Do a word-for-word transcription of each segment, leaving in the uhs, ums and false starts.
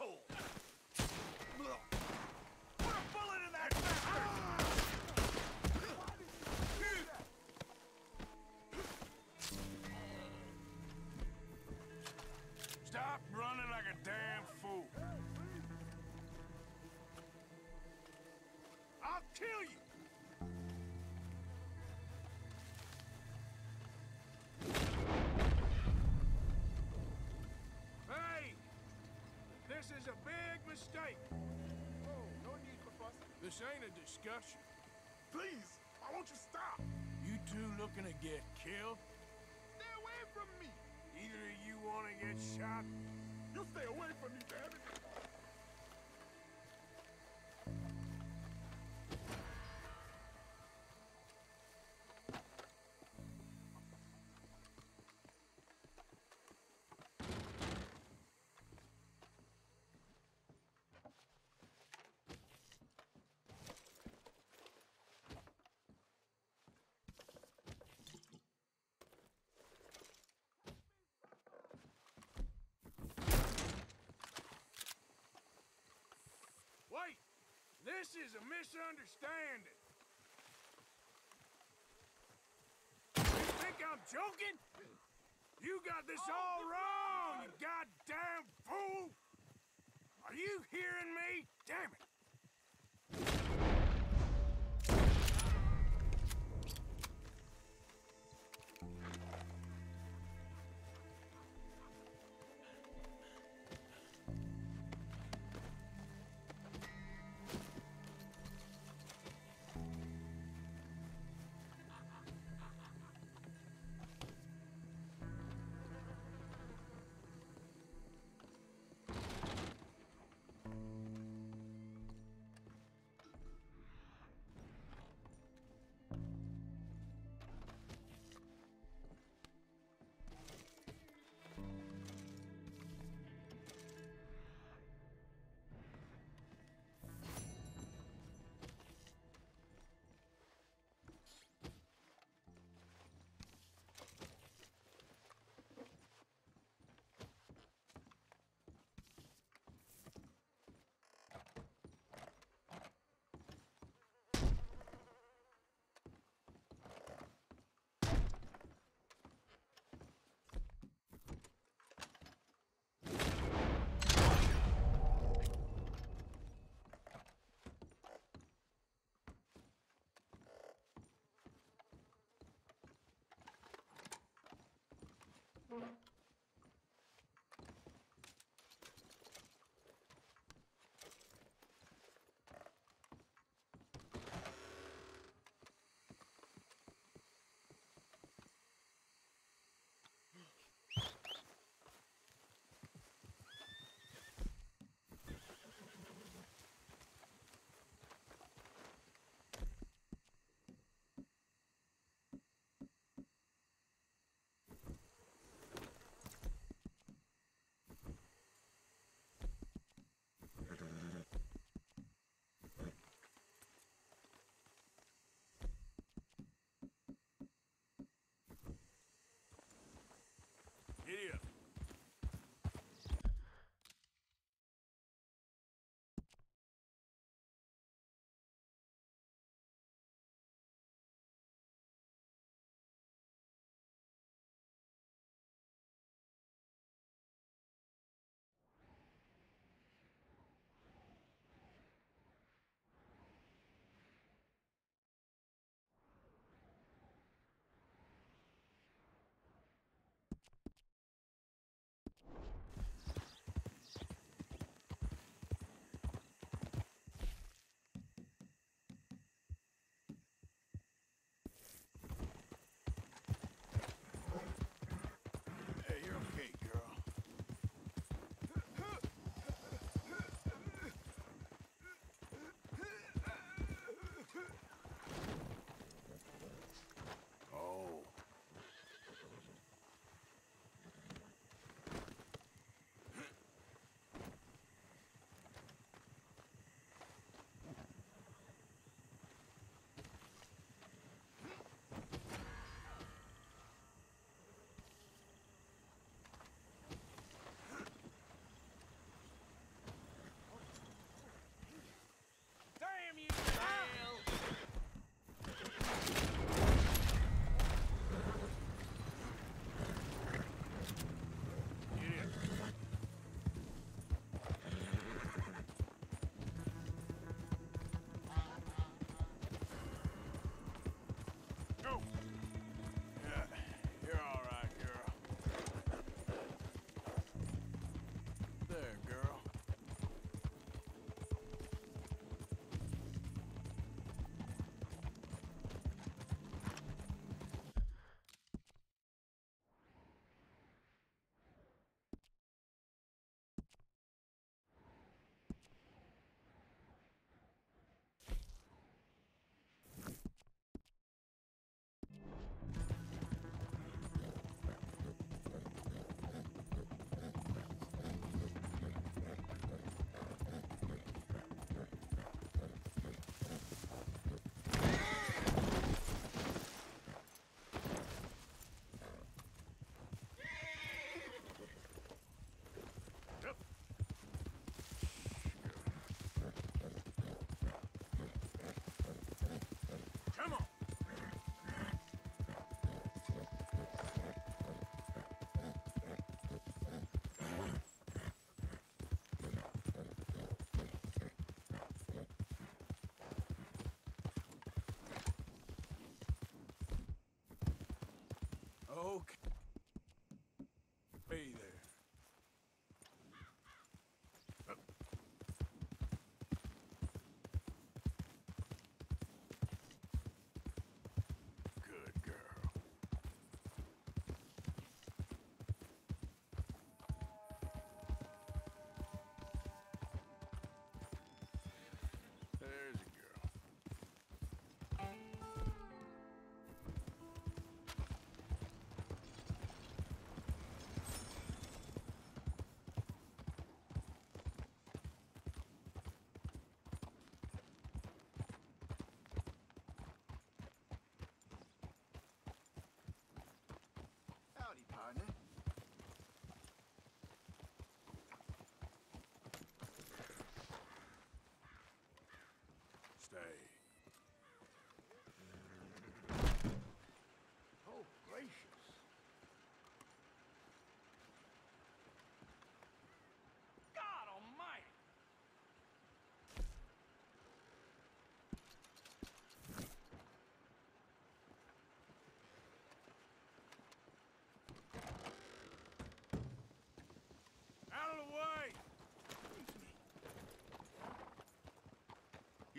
asshole! Put a bullet in that bastard! Stop running like a damn fool. I'll kill you! Hey! This is a big mistake. Oh, no need for fussing. This ain't a discussion. Please, why won't you stop? You two looking to get killed? Stay away from me! Either of you want to get shot? You stay away from me, damn it! Wait! This is a misunderstanding. You think I'm joking? You got this all wrong, you goddamn fool! Are you hearing me? Damn it!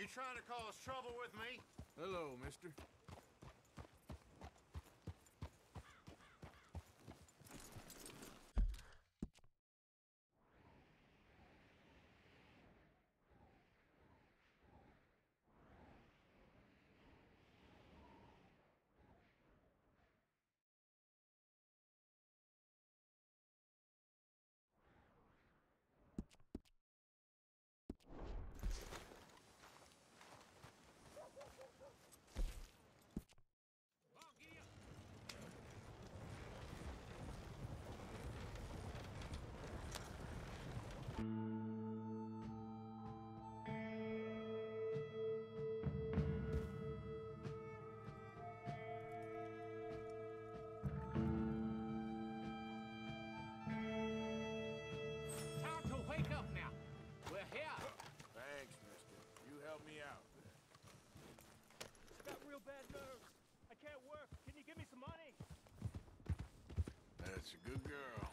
You trying to cause trouble with me? Hello, mister. Time to wake up now. We're here. Thanks, mister. You helped me out. Got real bad nerves. I can't work. Can you give me some money? That's a good girl.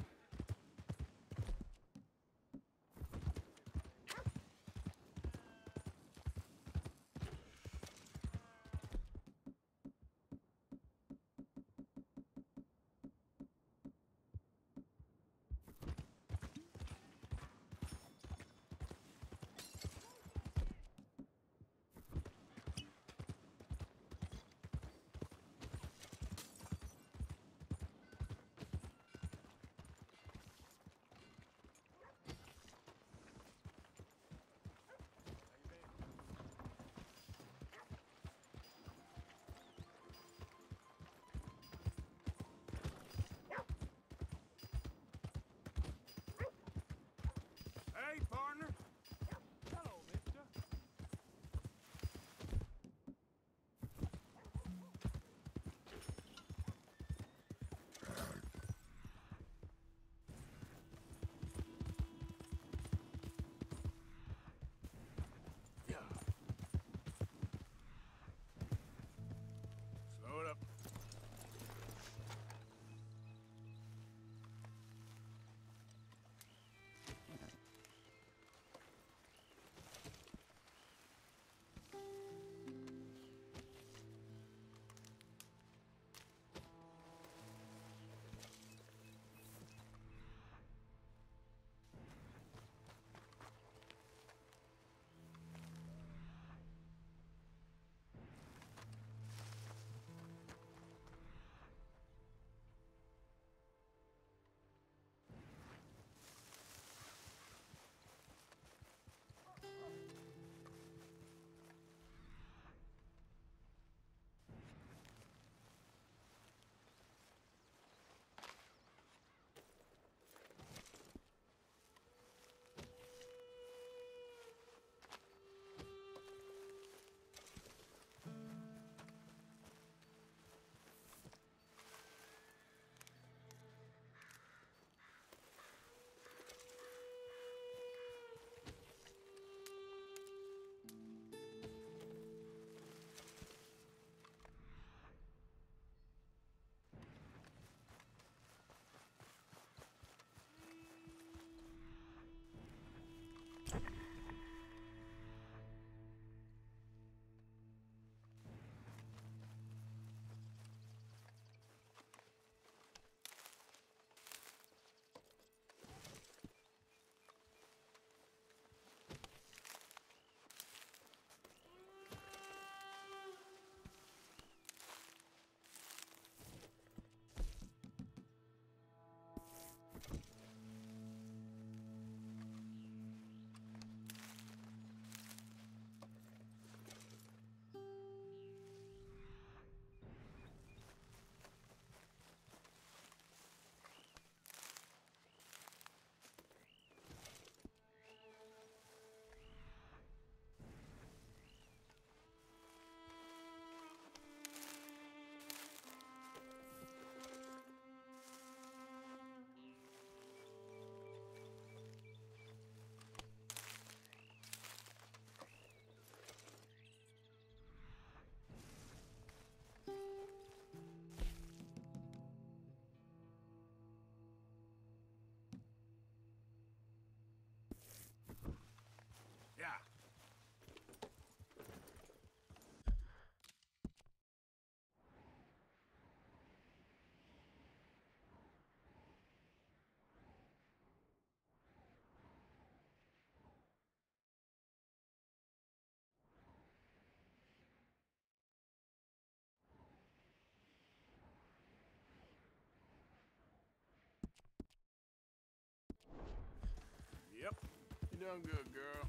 Yep. You done good, girl.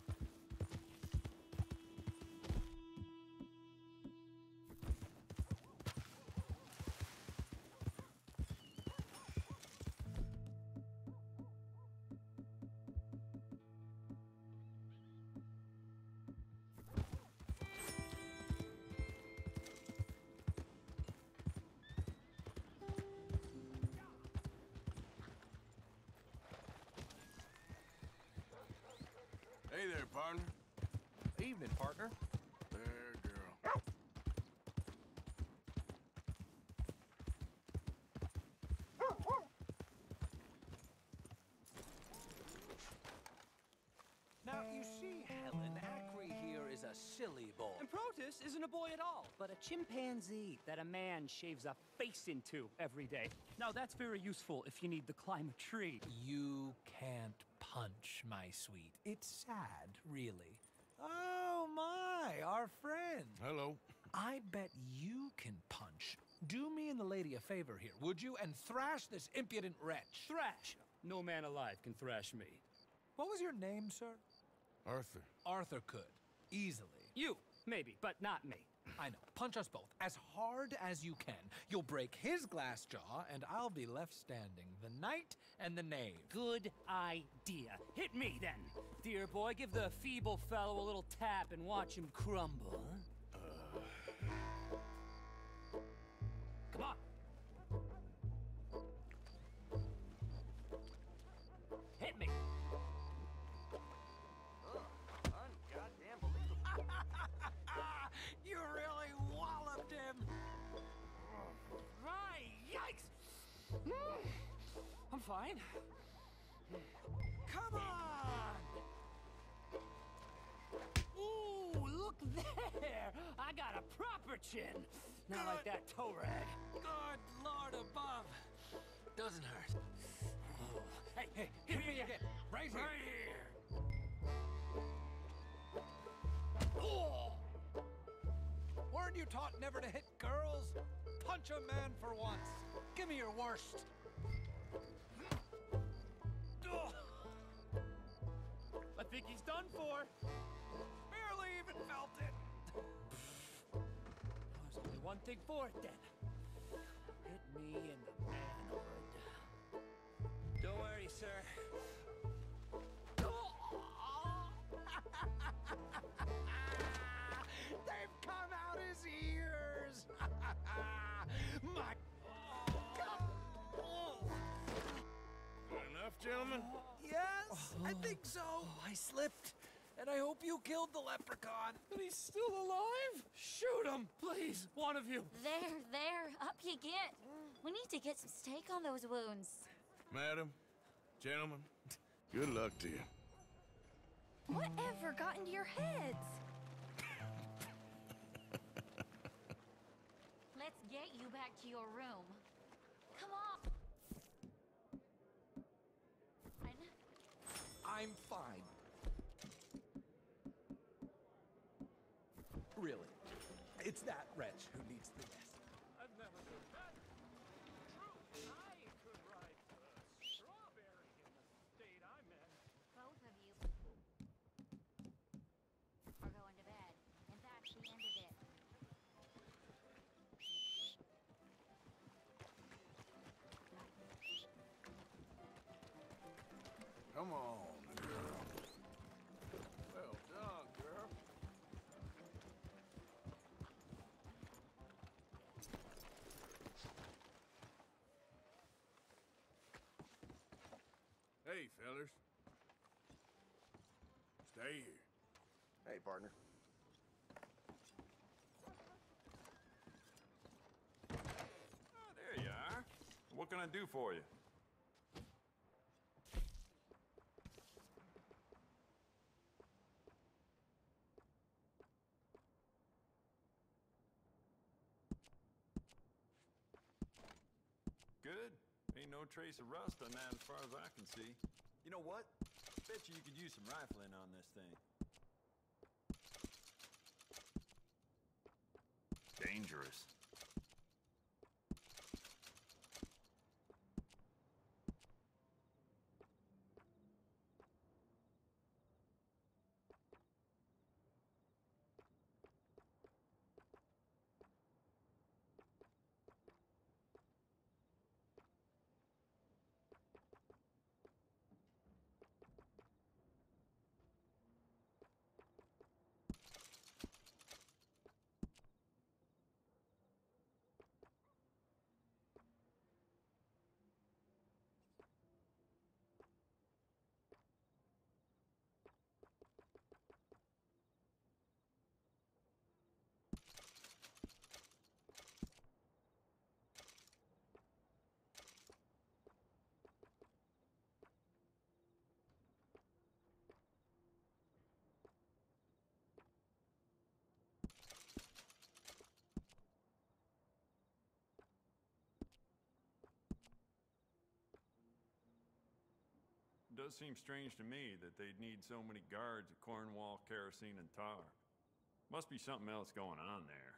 Hey there, partner. Evening, partner. There, girl. Now, you see, Helen, Acri here is a silly boy. And Protus isn't a boy at all, but a chimpanzee that a man shaves a face into every day. Now, that's very useful if you need to climb a tree. You can't punch, my sweet. It's sad, really. Oh, my, our friend. Hello. I bet you can punch. Do me and the lady a favor here, would you? And thrash this impudent wretch. Thrash! No man alive can thrash me. What was your name, sir? Arthur. Arthur could. Easily. You, maybe, but not me. I know. Punch us both. As hard as you can. You'll break his glass jaw, and I'll be left standing. The knight and the knave. Good idea. Hit me, then. Dear boy, give the feeble fellow a little tap and watch him crumble. Come on. Hit me. You really walloped him. Right, yikes! I'm fine. Come on! Ooh, look there! I got a proper chin. Not like that toe rag. Good Lord above. Doesn't hurt. Oh. Hey, Hey, hit me again. Right here. right here. Oh! Weren't you taught never to hit girls? Punch a man for once. Give me your worst. Oh, I think he's done for. barely even felt it. There's only one thing for it, then. Hit me in the manhood. Don't worry, sir. They've come out his ears. My God. Good enough, gentlemen? Yes, I think so. I slipped, and I hope you killed the leprechaun. But he's still alive? Shoot him, please, one of you. There, there, up you get. We need to get some steak on those wounds. Madam, gentlemen, good luck to you. Whatever got into your heads? Let's get you back to your room. Come on. I'm fine. Really, it's that wretch who needs the rest. I've never heard that. True, I could ride a strawberry in the state I'm in. Both of you are going to bed. And that's the end of it. Come on, girl. Well done, girl. Hey, fellas. Stay here. Hey, partner. Oh, there you are. What can I do for you? Good. Ain't no trace of rust on that as far as I can see. You know what? Bet you you could use some rifling on this thing. Dangerous. does seem strange to me that they'd need so many guards at Cornwall, Kerosene, and Tar. Must be something else going on there.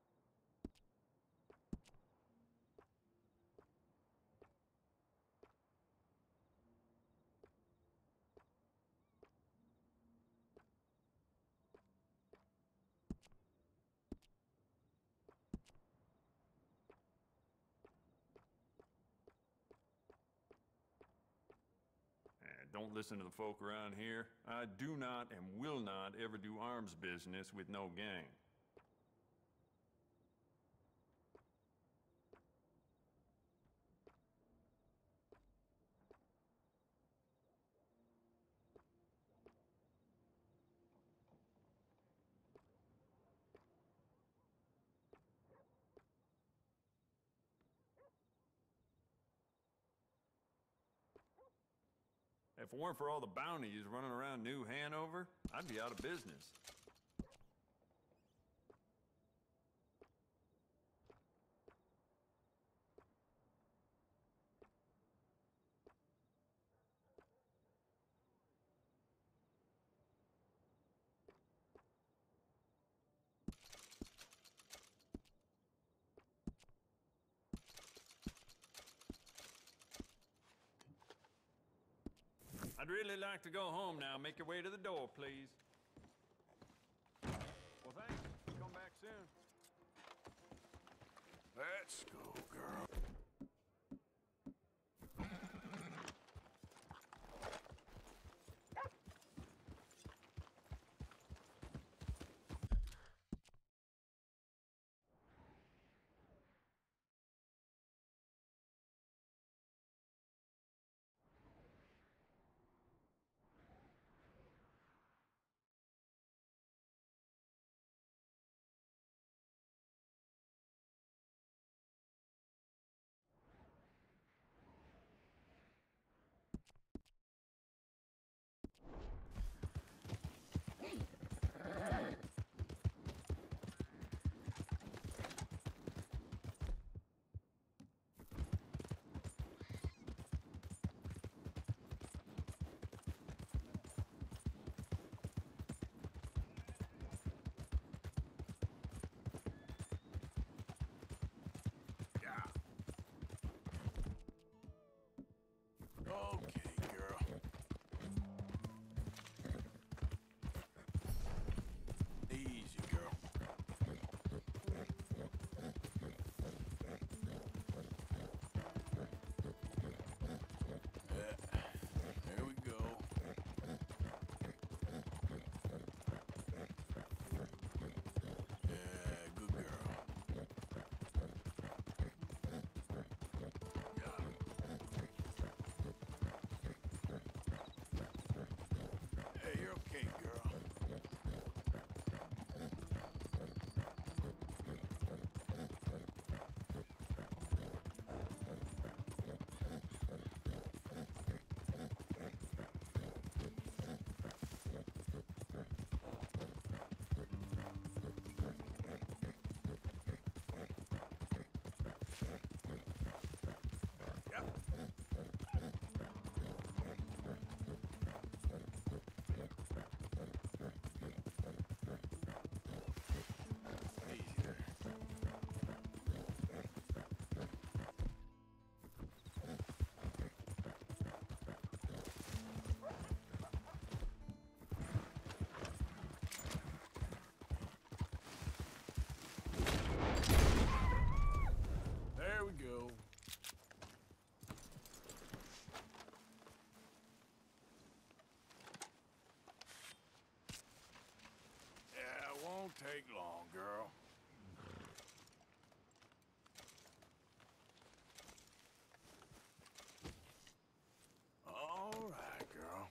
Don't listen to the folk around here. I do not and will not ever do arms business with no gang. If it weren't for all the bounties running around New Hanover, I'd be out of business. I'd really like to go home now. Make your way to the door, please. Well, thanks. Come back soon. Let's go, girl. Okay, girl. Easy, girl. Yeah, there we go. Yeah, good girl. Hey, you're okay, girl. Easy there. There we go. Yeah, it won't take long, girl. All right, girl.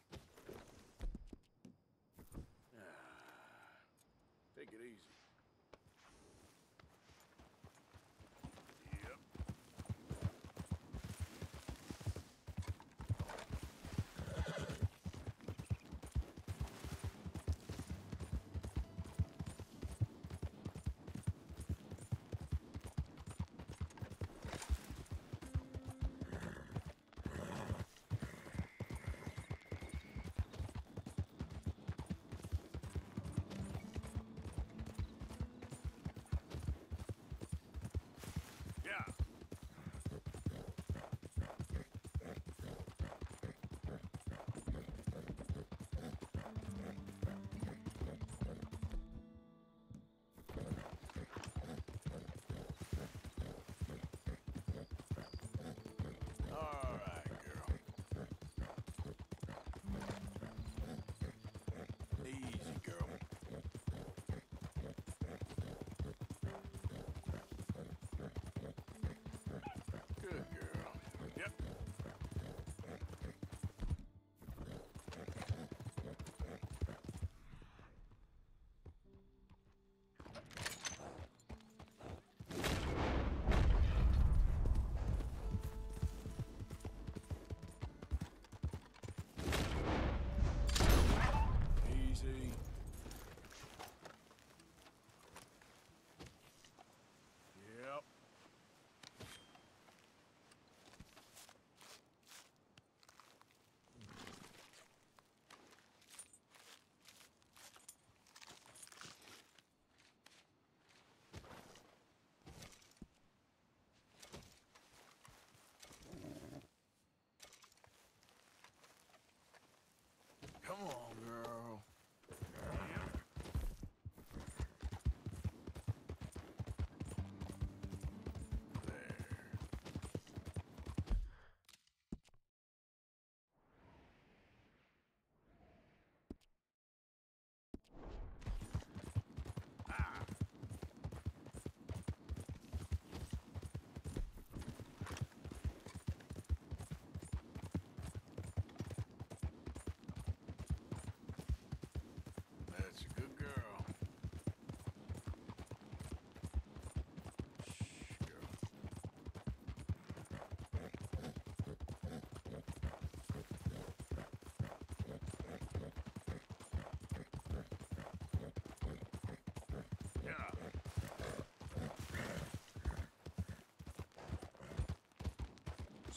Yeah. Take it easy. Yep.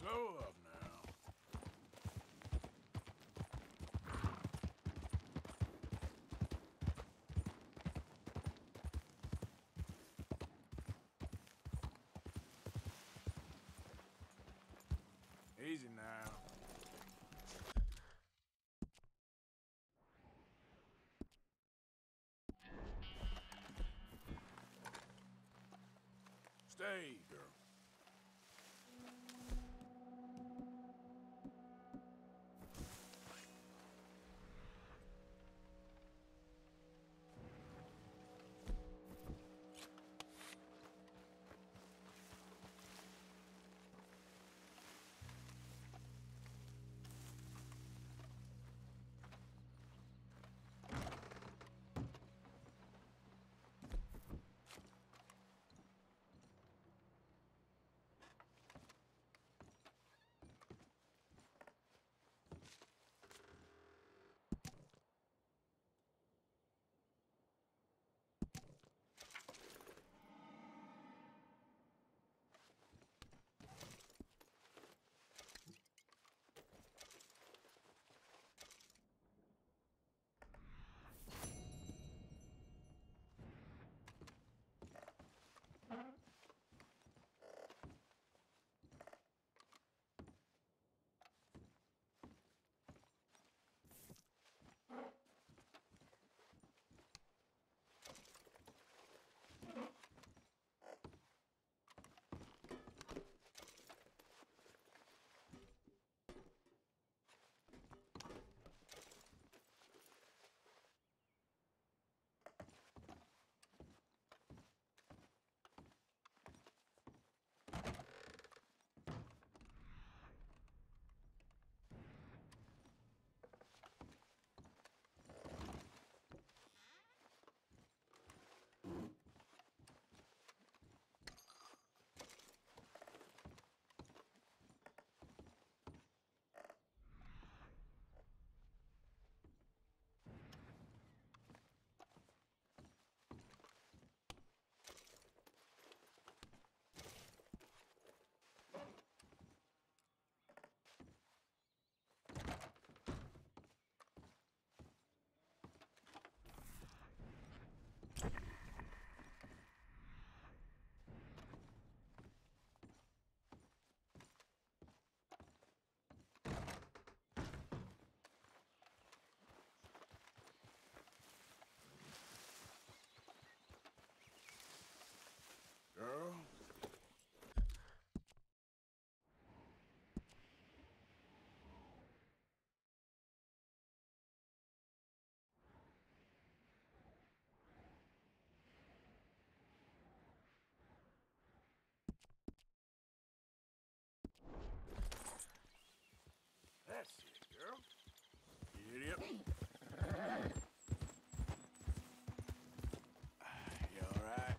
Slow up now. Easy now. Stay, girl. Girl. That's it, girl. Idiot. You all right?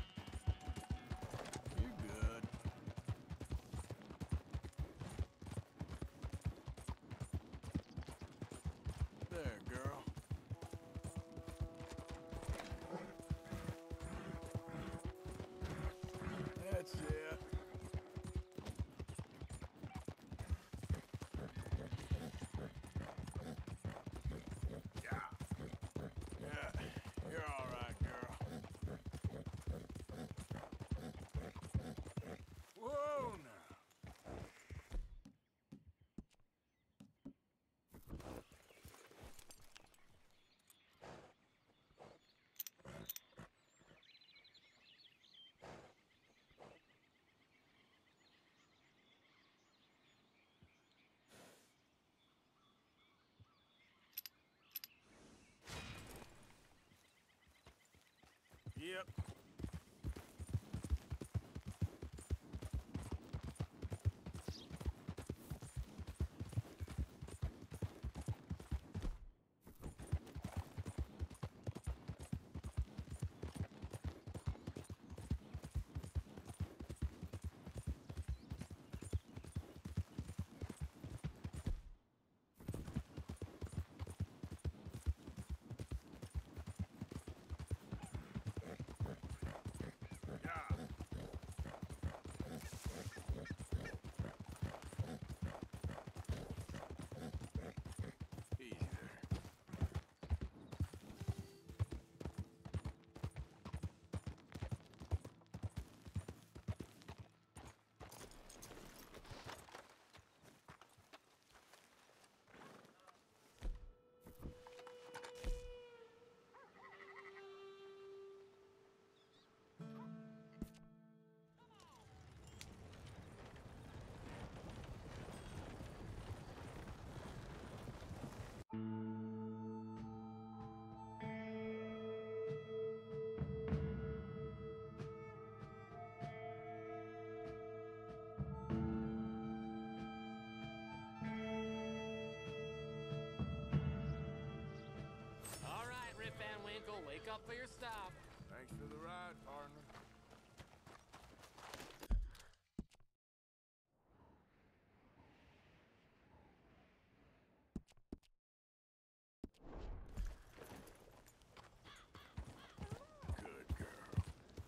You good? There, girl. That's it. You're all right, girl. Whoa, now. Yep. Twinkle, wake up for your stop. Thanks for the ride, partner. Good girl.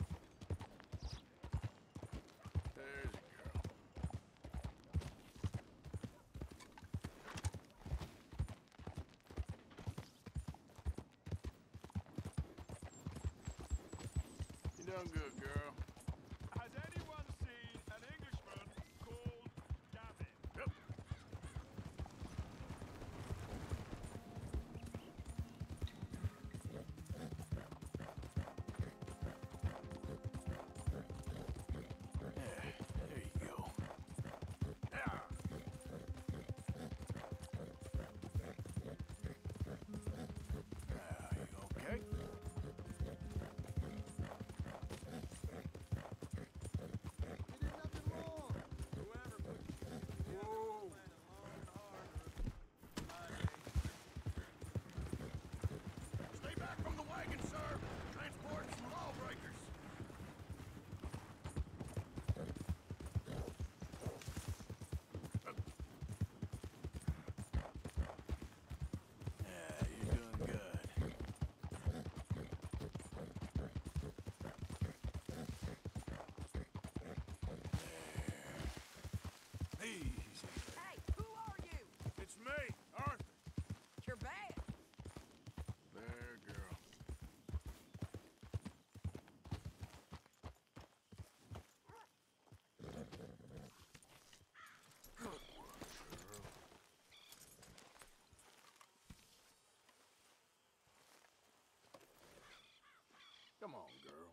There's a girl. You done good, girl. Has anyone seen an Englishman called Gavin? Yep. Yeah, there you go. Yeah. Ah, you okay? Whoa. Stay back from the wagon, sir. Transporting some lawbreakers. Yeah, you're doing good. Easy. Hey, who are you? It's me, Arthur. You're bad. There, girl. Come on, girl.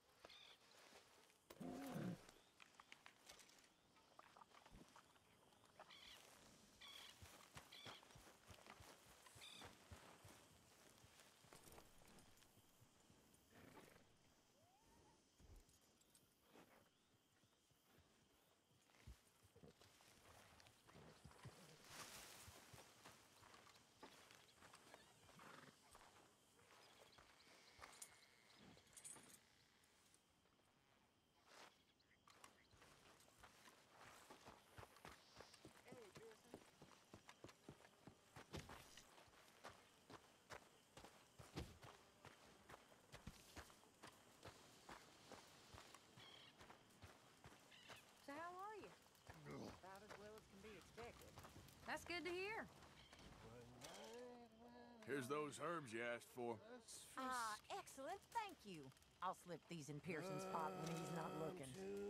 So how are you? About as well as can be expected. That's good to hear. Here's those herbs you asked for. Ah, excellent. Thank you. I'll slip these in Pearson's pot when he's not looking.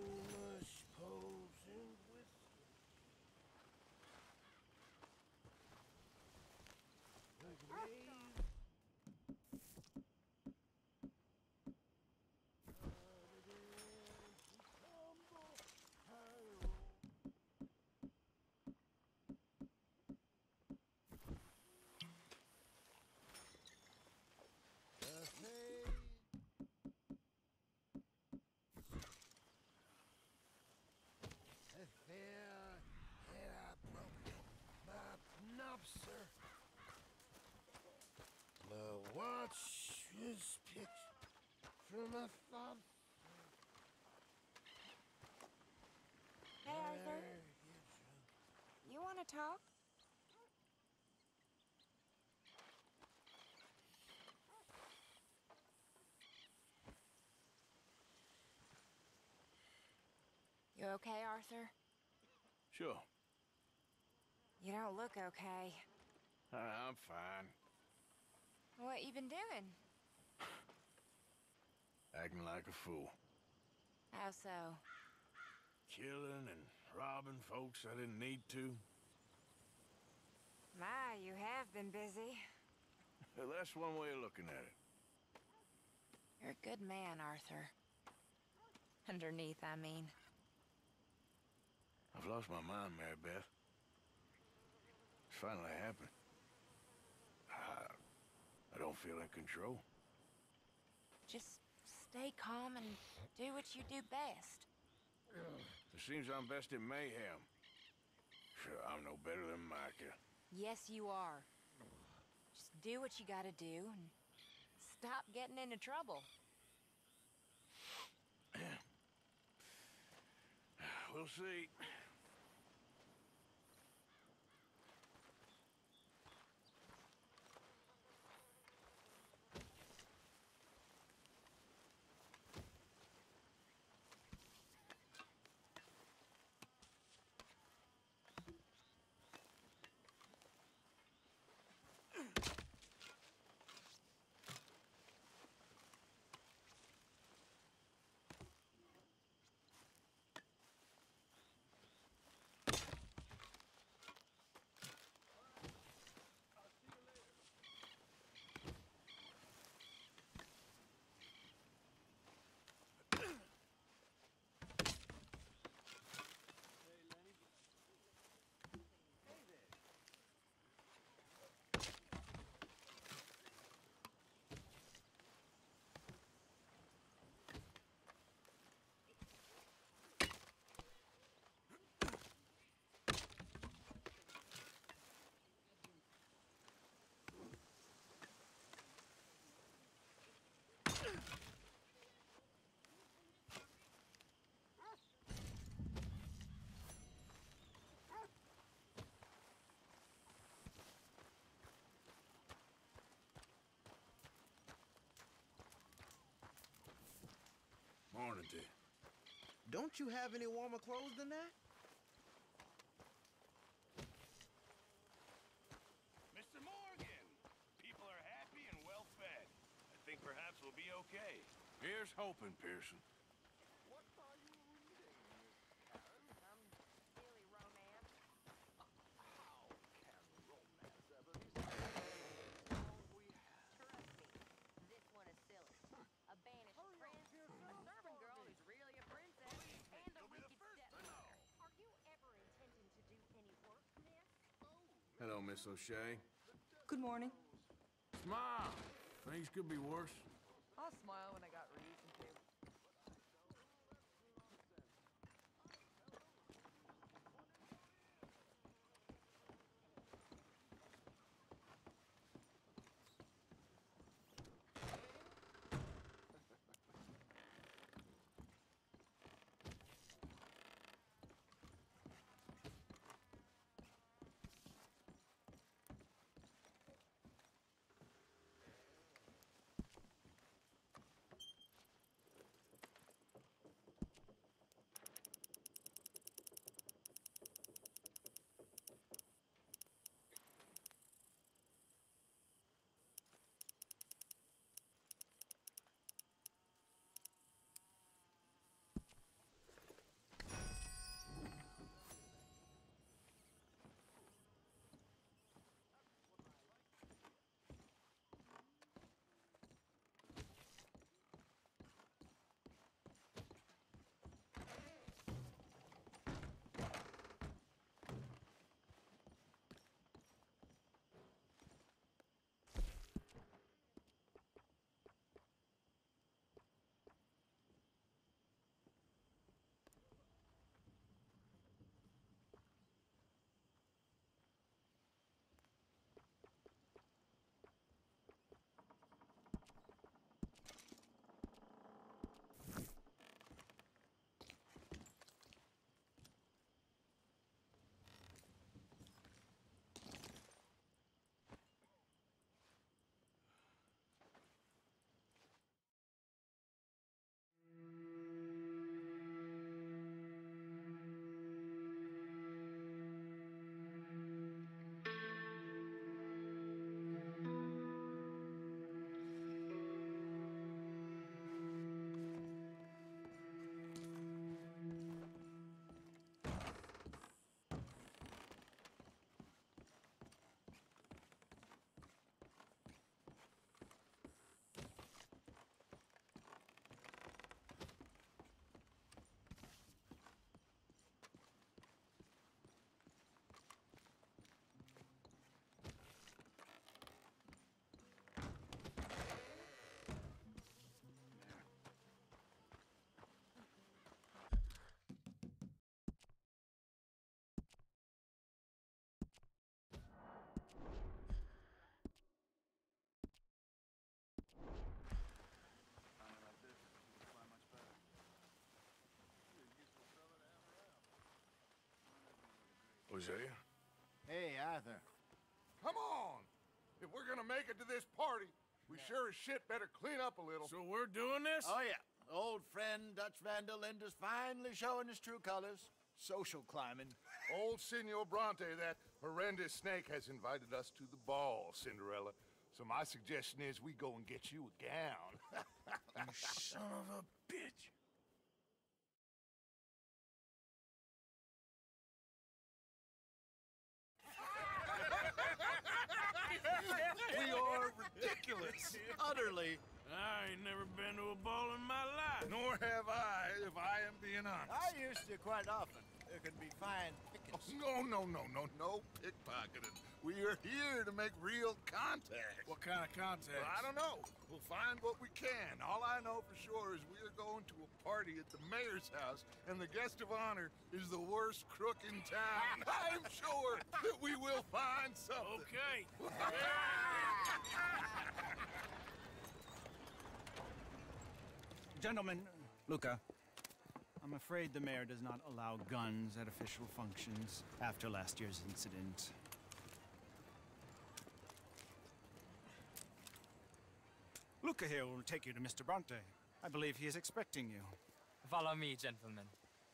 Watch this picture from my father. Hey, Arthur. You want to talk? You okay, Arthur? Sure. You don't look okay. Uh, I'm fine. What you been doing? Acting like a fool. How so? Killing and robbing folks I didn't need to. My, you have been busy. Well, that's one way of looking at it. You're a good man, Arthur. Underneath, I mean. I've lost my mind, Mary Beth. It's finally happened. I, I don't feel in control. Just stay calm and do what you do best. It seems I'm best in mayhem. Sure, I'm no better than Micah. Yes, you are. Just do what you gotta do and stop getting into trouble. We'll see. Morning, dear. Don't you have any warmer clothes than that? Mister Morgan! People are happy and well fed. I think perhaps we'll be okay. Here's hoping, Pearson. What are you reading, Miss Karen? Some silly romance. How can romance ever be so long we have? Trust me, this one is silly. A banished prince, a servant girl who's really a princess, and a wicked stepmother. Are you ever intending to do any work, miss? Hello, Miss O'Shea. Good morning. Smile. Things could be worse. I'll smile when I got reason to. Hosea. Hey, Arthur. Come on! If we're gonna make it to this party, we sure as shit better clean up a little. So we're doing this? Oh, yeah. Old friend Dutch Van der Linde's finally showing his true colors. Social climbing. Old Senor Bronte, that horrendous snake, has invited us to the ball, Cinderella. So my suggestion is we go and get you a gown. You son of a bitch. We are ridiculous. Utterly. I ain't never been to a ball in my life. Nor have I, if I am being honest. I used to quite often. There can be fine pickings. No, no, no, no, no pickpocketing. We are here to make real contact. What kind of contact? Well, I don't know. We'll find what we can. All I know for sure is we are going to a party at the mayor's house, and the guest of honor is the worst crook in town. I'm sure that we will find something. Okay. Gentlemen, Luca, I'm afraid the mayor does not allow guns at official functions after last year's incident. Luca here will take you to Mister Bronte. I believe he is expecting you. Follow me, gentlemen.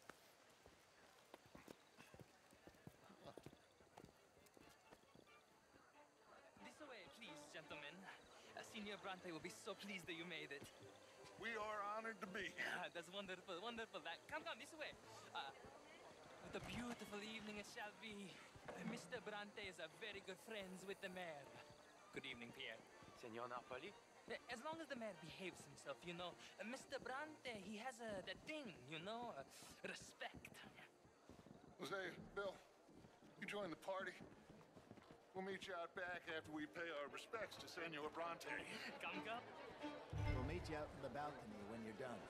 This way, please, gentlemen. Uh, Senior Bronte will be so pleased that you made it. We are honored to be here. That's wonderful, wonderful. That, come, come, this way. Uh, what a beautiful evening it shall be. Uh, Mister Bronte is a very good friends with the mayor. Good evening, Pierre. Senor Napoli? Uh, As long as the mayor behaves himself, you know. Uh, Mister Bronte, he has a that thing, you know, uh, respect. Hosea, Bill, you join the party. We'll meet you out back after we pay our respects to Senor Bronte. Come, come. We'll meet you out in the balcony when you're done.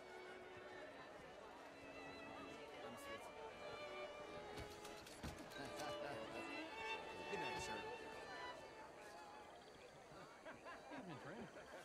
Good night, sir. Evening, friend.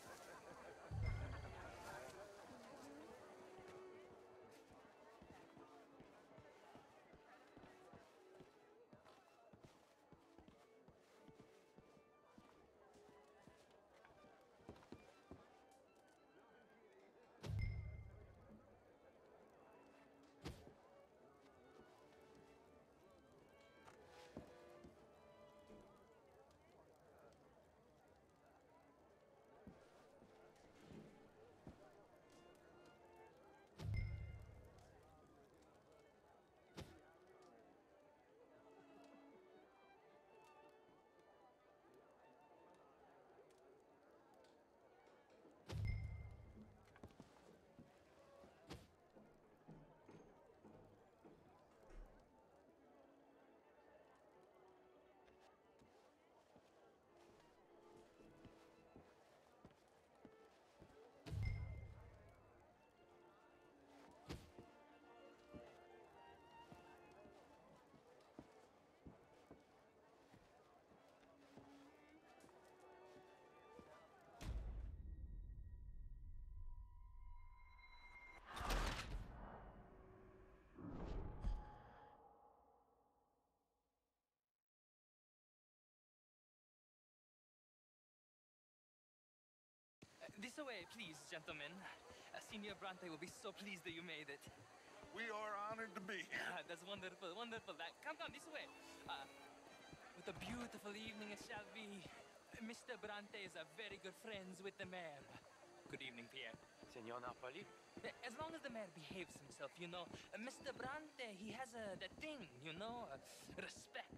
This way, please, gentlemen. Uh, Senior Bronte will be so pleased that you made it. We are honored to be here. That's wonderful, wonderful. That, come, come, this way. Uh, what a beautiful evening it shall be. Mister Bronte is a very good friends with the mayor. Good evening, Pierre. Senor Napoli? Uh, As long as the mayor behaves himself, you know. Uh, Mister Bronte, he has a that thing, you know, uh, respect.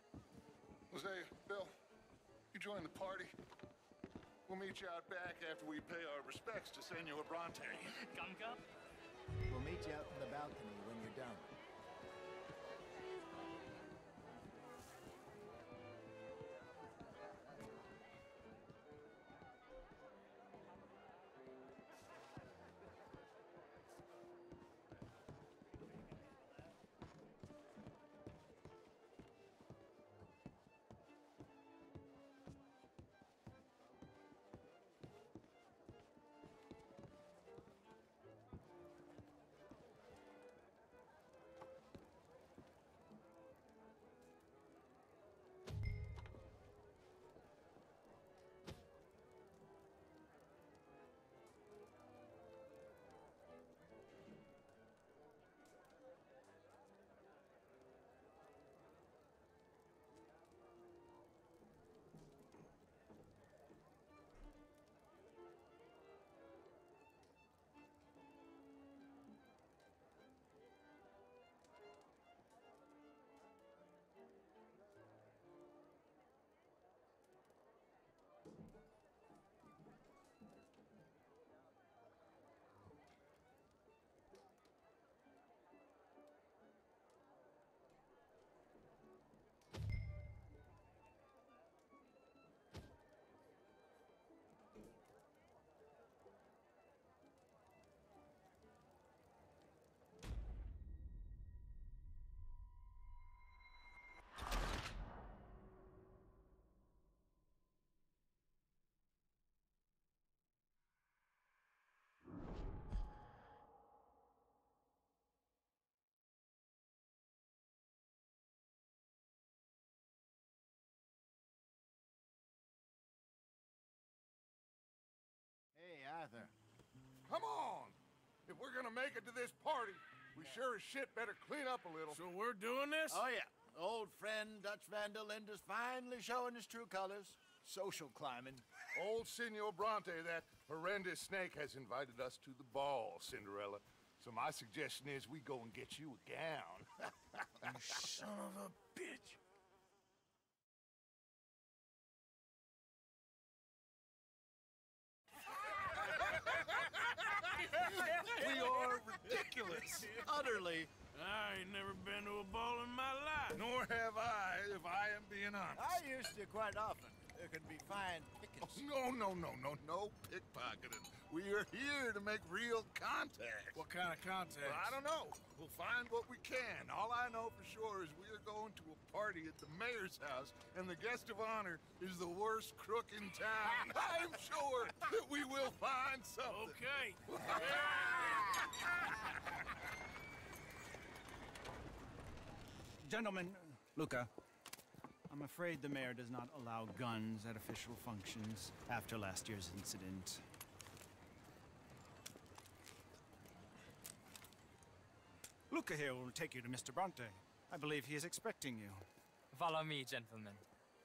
Hosea, Bill, you join the party. We'll meet you out back after we pay our respects to Senor Bronte. Come, come. We'll meet you out in the balcony when you're done. Arthur. Come on! If we're gonna make it to this party, we sure as shit better clean up a little. So we're doing this? Oh, yeah. Old friend Dutch Van der Linde's finally showing his true colors. Social climbing. Old Senor Bronte, that horrendous snake, has invited us to the ball, Cinderella. So my suggestion is we go and get you a gown. You son of a bitch. We are ridiculous. Utterly. I ain't never been to a ball in my life. Nor have I, if I am being honest. I used to quite often. There can be fine pickings. Oh, no, no, no, no, no pickpocketing. We are here to make real contact. What kind of contact? Well, I don't know. We'll find what we can. All I know for sure is we are going to a party at the mayor's house, and the guest of honor is the worst crook in town. I'm sure that we will find something. Okay. Gentlemen, Luca, I'm afraid the mayor does not allow guns at official functions after last year's incident. Luca here will take you to Mister Bronte. I believe he is expecting you. Follow me, gentlemen.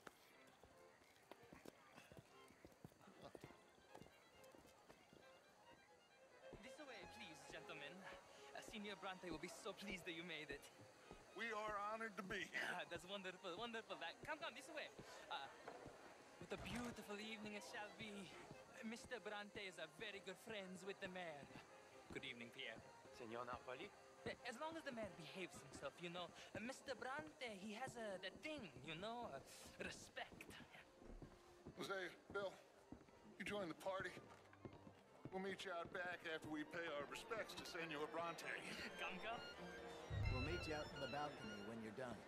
This way, please, gentlemen. Uh, Senior Bronte will be so pleased that you made it. We are honored to be here. Ah, that's wonderful, wonderful. That, come, come, this way. Uh, what a beautiful evening it shall be. Mister Bronte is a very good friends with the mayor. Good evening, Pierre. Signor Napoli? As long as the mayor behaves himself, you know. Uh, Mister Bronte, he has a that thing, you know, uh, respect. Say, Bill, you join the party. We'll meet you out back after we pay our respects to Senor Bronte. Come, come. We'll meet you out in the balcony when you're done.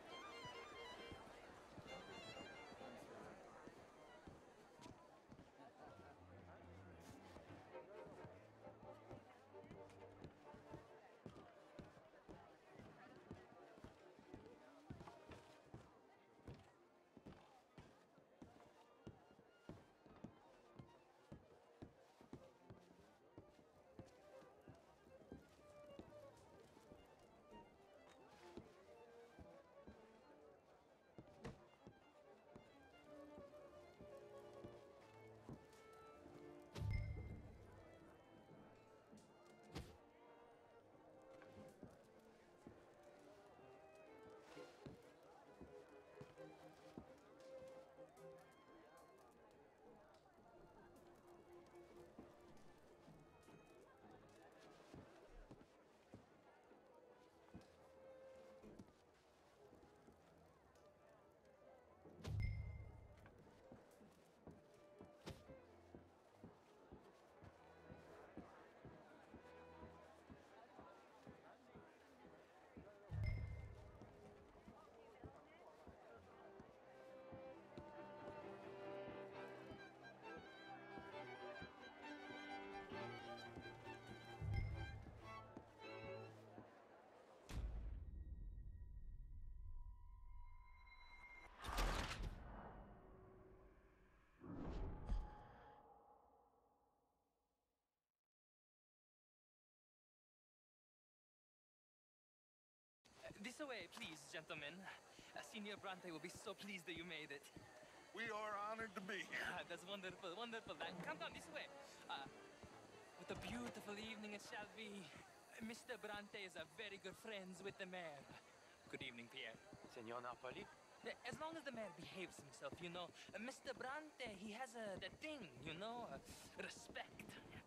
This way, please, gentlemen. Uh, Senior Bronte will be so pleased that you made it. We are honored to be here. Ah, that's wonderful, wonderful. That, come, come, this way. Uh, what a beautiful evening it shall be. Mister Bronte is a very good friends with the mayor. Good evening, Pierre. Signor Napoli? As long as the mayor behaves himself, you know. Uh, Mister Bronte, he has a that thing, you know, uh, respect.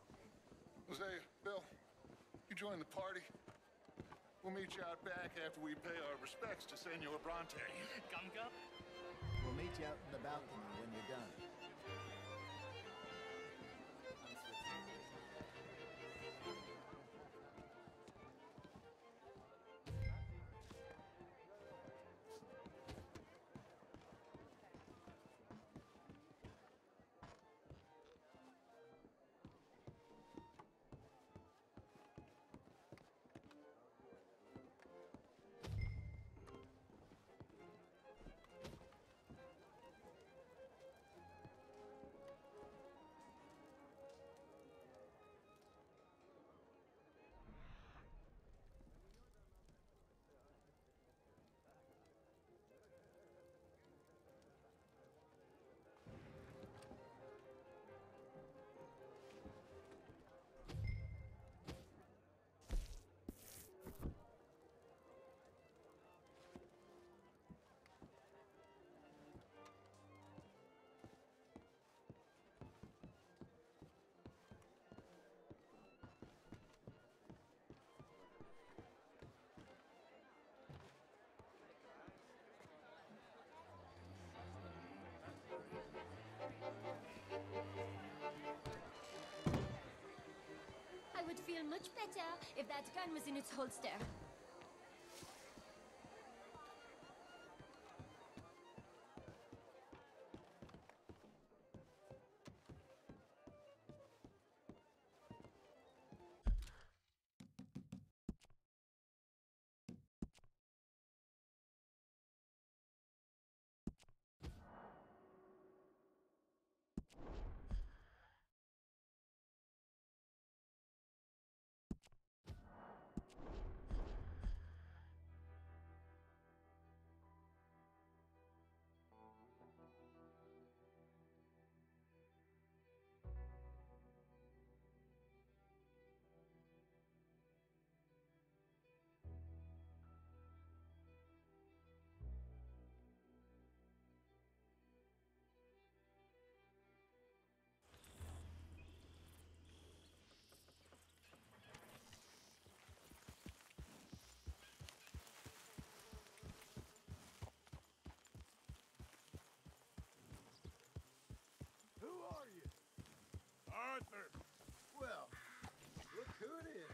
Say, Bill, you join the party. We'll meet you out back after we pay our respects to Senor Bronte. Come, come. We'll meet you out in the balcony when you're done. feel much better if that gun was in its holster. Who are you? Arthur! Well, look who it is.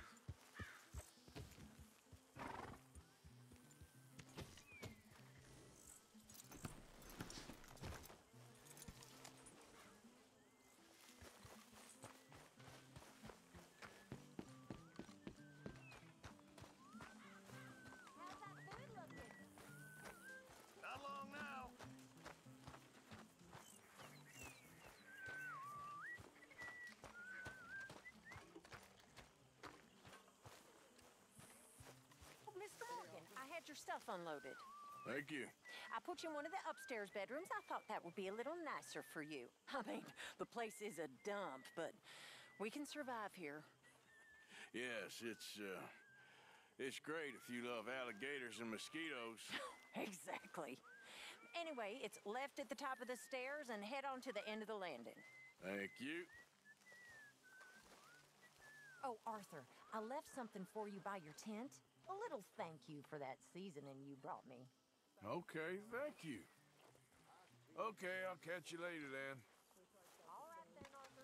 Not long now. Oh, Mister Morgan, I had your stuff unloaded. Thank you. I put you in one of the upstairs bedrooms. I thought that would be a little nicer for you. I mean, the place is a dump, but we can survive here. Yes, it's, uh, it's great if you love alligators and mosquitoes. Exactly. Anyway, it's left at the top of the stairs and head on to the end of the landing. Thank you. Oh, Arthur, I left something for you by your tent. A little thank you for that seasoning you brought me. Okay, thank you. Okay, I'll catch you later then. All right then, Arthur.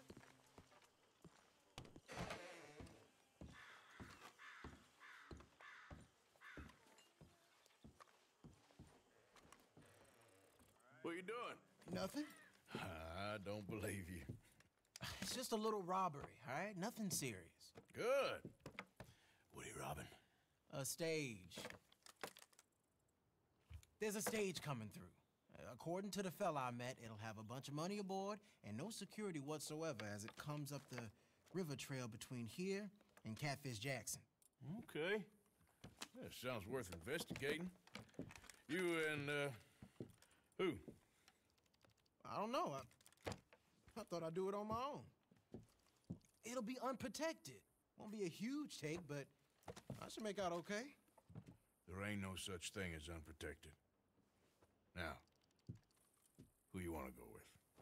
What you doing? Nothing. I don't believe you. It's just a little robbery, all right? Nothing serious. Good. What are you robbing? A stage. There's a stage coming through. Uh, According to the fella I met, it'll have a bunch of money aboard and no security whatsoever as it comes up the river trail between here and Catfish Jackson. Okay. That sounds worth investigating. You and, uh, who? I don't know. I, I thought I'd do it on my own. It'll be unprotected. Won't be a huge take, but I should make out okay. There ain't no such thing as unprotected. Now, who you want to go with?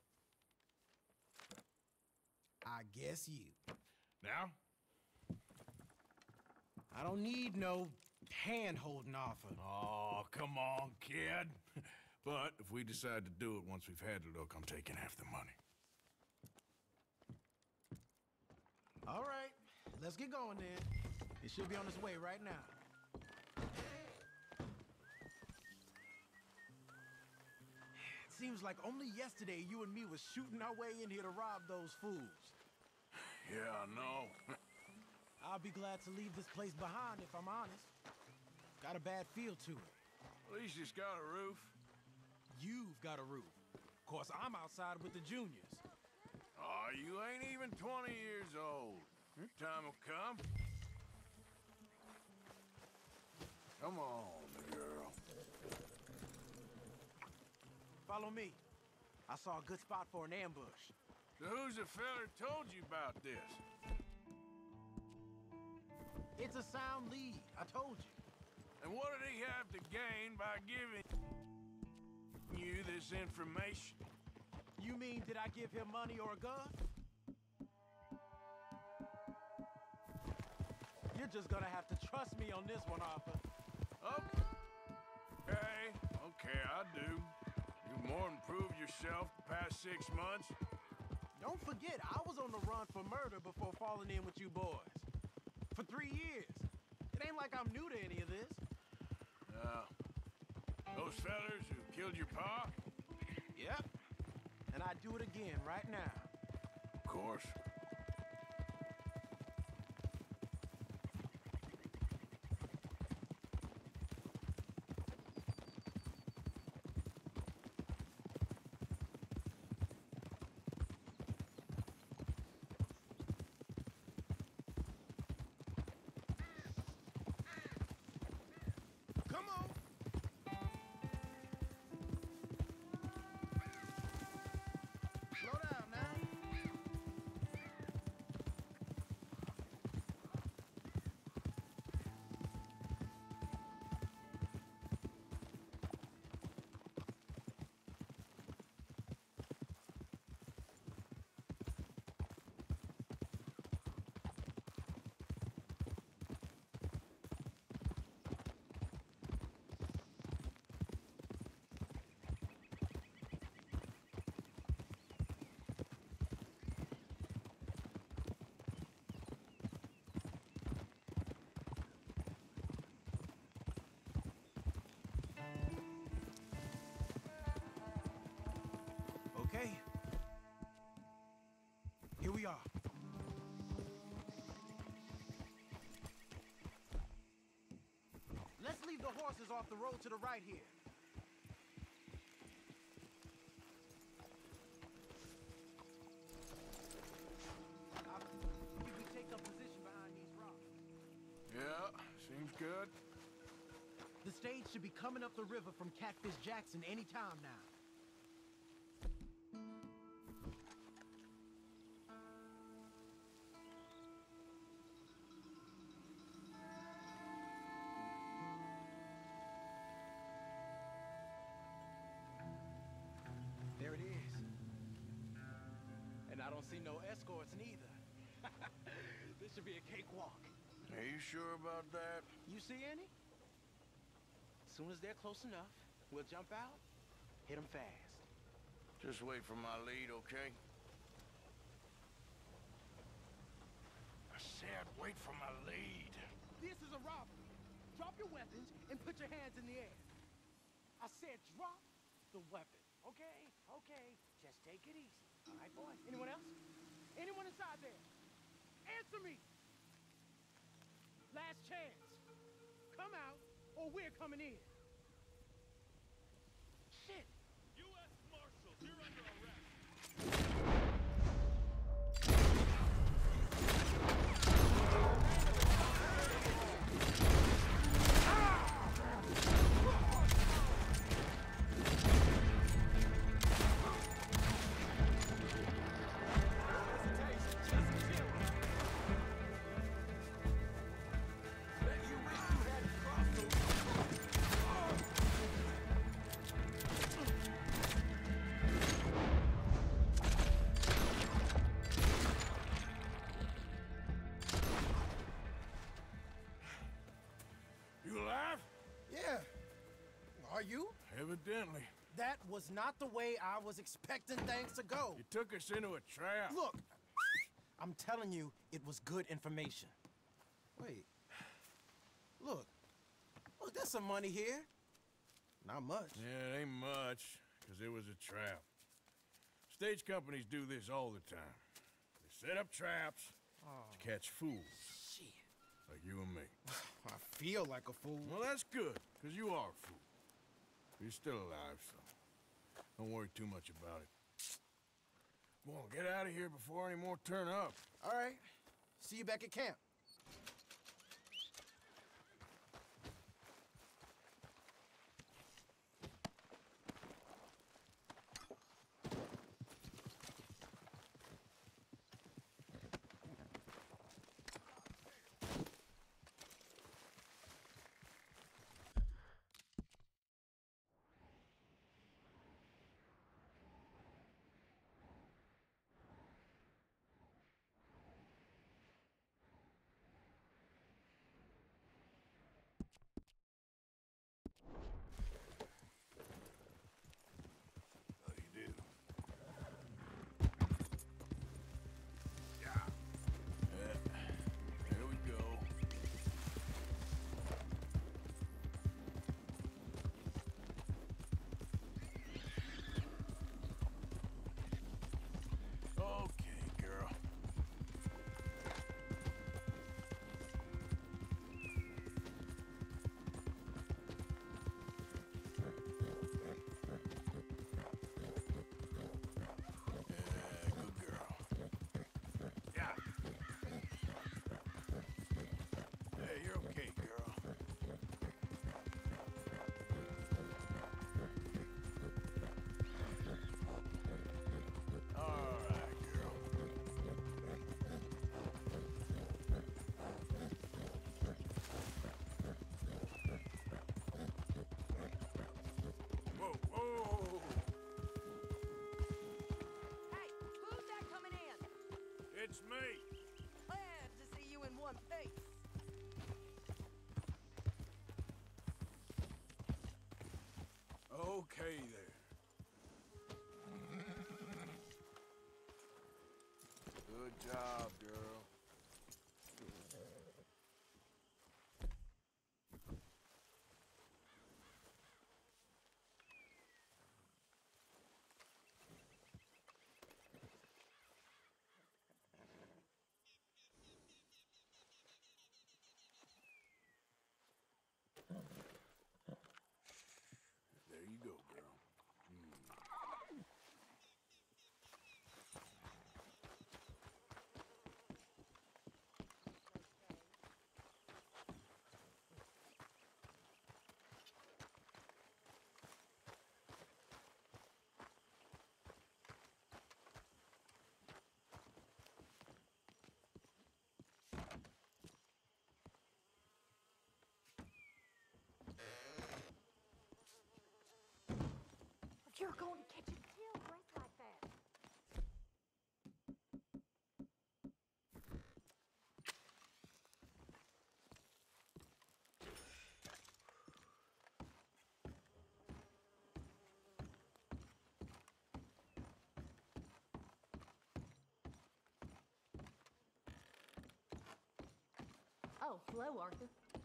I guess you. Now? I don't need no hand-holding offer. Oh, come on, kid. But if we decide to do it once we've had a look, I'm taking half the money. All right, let's get going then. It should be on its way right now. It seems like only yesterday you and me was shooting our way in here to rob those fools. Yeah, I know. I'll be glad to leave this place behind if I'm honest. Got a bad feel to it. At least it's got a roof. You've got a roof. Of course, I'm outside with the juniors. Oh, you ain't even twenty years old. Your time will come. Come on, girl. Follow me. I saw a good spot for an ambush. So who's the fella told you about this? It's a sound lead, I told you. And what did he have to gain by giving you this information? You mean, did I give him money or a gun? You're just gonna have to trust me on this one, Arthur. Okay, okay, I do. You've more than proved yourself the past six months. Don't forget, I was on the run for murder before falling in with you boys. for three years. It ain't like I'm new to any of this. Uh, those fellers who killed your pa? Yep. And I'd do it again right now. Of course. Come on. Slow down now. Okay. Here we are. Let's leave the horses off the road to the right here. I think we take up position behind these rocks. Yeah, seems good. The stage should be coming up the river from Catfish Jackson any time now. There it is. And I don't see no escorts neither. This should be a cakewalk. Are you sure about that? You see any? As soon as they're close enough, we'll jump out, hit them fast. Just wait for my lead, okay? I said wait for my lead. This is a robbery. Drop your weapons and put your hands in the air. I said drop the weapon, okay? Okay, just take it easy. All right, boys. Anyone else? Anyone inside there? Answer me! Last chance. Come out, or we're coming in. Shit! U S Marshals, you're under arrest. You alive? Yeah. Are you? Evidently. That was not the way I was expecting things to go. You took us into a trap. Look, I'm telling you, it was good information. Wait. Look. Look, there's some money here. Not much. Yeah, it ain't much, because it was a trap. Stage companies do this all the time. They set up traps to catch fools. Shit. Like you and me. I feel like a fool. Well, that's good, because you are a fool. You're still alive, so don't worry too much about it. Come on, get out of here before any more turn up. All right. See you back at camp. job, girl. There you go, girl. Mm. You're going to catch a chill dressed like that. Oh, hello, Arthur.